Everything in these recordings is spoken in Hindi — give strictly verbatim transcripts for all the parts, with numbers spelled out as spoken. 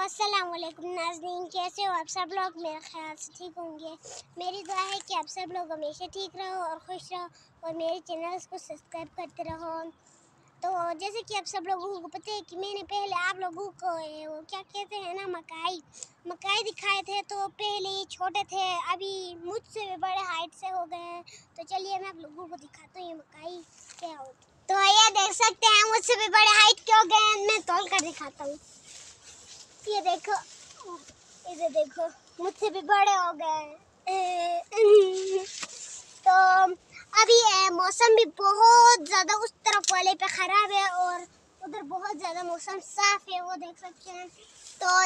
अस्सलाम वालेकुम नाज़रीन, कैसे हो आप सब लोग। मेरे ख्याल से ठीक होंगे। मेरी दुआ है कि आप सब लोग हमेशा ठीक रहो और खुश रहो और मेरे चैनल्स को सब्सक्राइब करते रहो। तो जैसे कि आप सब लोगों को पता है कि मैंने पहले आप लोगों को वो क्या कहते हैं ना मकाई मकाई दिखाए थे। तो पहले ये छोटे थे, अभी मुझसे भी बड़े हाइट से हो गए हैं। तो चलिए मैं आप लोगों को दिखाता हूँ ये मकाई क्या हो। तो ये देख सकते हैं मुझसे भी बड़े हाइट के हो गए हैं। मैं तोल कर दिखाता हूँ। ये देखो, इधर देखो, मुझसे भी बड़े हो गए। तो अभी मौसम भी बहुत ज़्यादा उस तरफ वाले पे ख़राब है और उधर बहुत ज़्यादा मौसम साफ है, वो देख सकते हैं। तो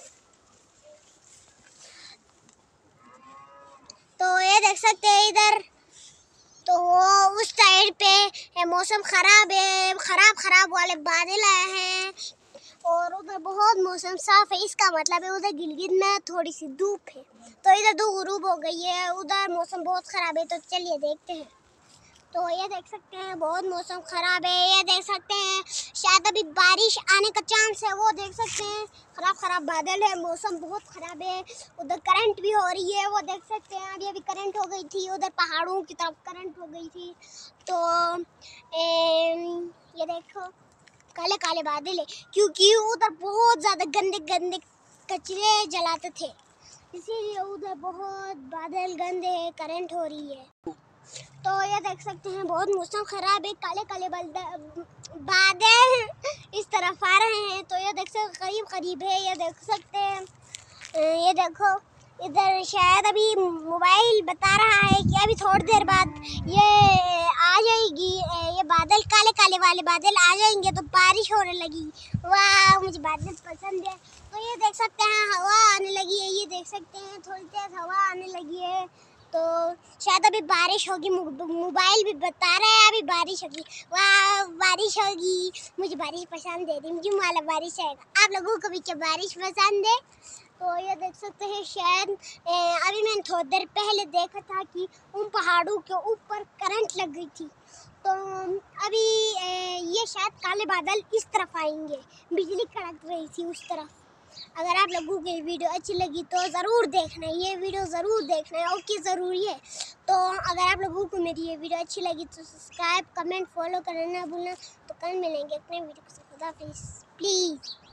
तो ये देख सकते हैं इधर, तो वो उस साइड पे मौसम ख़राब है, ख़राब ख़राब वाले बादल आए हैं और उधर बहुत मौसम साफ है। इसका मतलब है उधर गिलगित में थोड़ी सी धूप है, तो इधर धूप गुरूब हो गई है, उधर मौसम बहुत ख़राब है। तो चलिए देखते हैं। तो ये देख सकते हैं बहुत मौसम ख़राब है। ये देख सकते हैं शायद अभी बारिश आने का चांस है, वो देख सकते हैं। ख़राब ख़राब बादल है, मौसम बहुत ख़राब है। उधर करंट भी हो रही है, वो देख सकते हैं। अभी अभी करंट हो गई थी, उधर पहाड़ों की तरफ करंट हो गई थी। तो ए, ये देखो काले काले बादल है, क्योंकि उधर बहुत ज़्यादा गंदे गंदे कचरे जलाते थे, इसीलिए उधर बहुत बादल गंदे है, करंट हो रही है। तो ये देख सकते हैं बहुत मौसम ख़राब है, काले काले बादल इस तरफ आ रहे हैं। तो ये देख सकते करीब करीब है, ये देख सकते हैं। ये देखो इधर शायद अभी मोबाइल बता रहा है कि अभी थोड़ी देर बाद ये आ जाएगी, ये बादल काले काले वाले बादल आ जाएंगे तो बारिश होने लगी। वाह, मुझे बादल पसंद है। तो ये देख सकते हैं हवा आने लगी है, ये देख सकते हैं थोड़ी तेज हवा आने लगी है। तो शायद अभी बारिश होगी, मोबाइल भी बता रहा है अभी बारिश होगी। वाह, बारिश होगी, मुझे बारिश पसंद है। रिमझिम वाला बारिश आएगा। आप लोगों को भी क्या बारिश पसंद है? तो ये देख सकते हैं शायद अभी मैंने थोड़ी देर पहले देखा था कि उन पहाड़ों के ऊपर करंट लग गई थी। तो अभी ये शायद काले बादल इस तरफ आएंगे, बिजली कड़क रही थी उस तरफ। अगर आप लोगों को ये वीडियो अच्छी लगी तो ज़रूर देखना, ये वीडियो ज़रूर देखना है, ओके ज़रूरी है। तो अगर आप लोगों को मेरी ये वीडियो अच्छी लगी तो सब्सक्राइब कमेंट फॉलो करना ना भूलना। तो कल मिलेंगे अपने वीडियो से। खुदा हाफिज़ प्लीज़।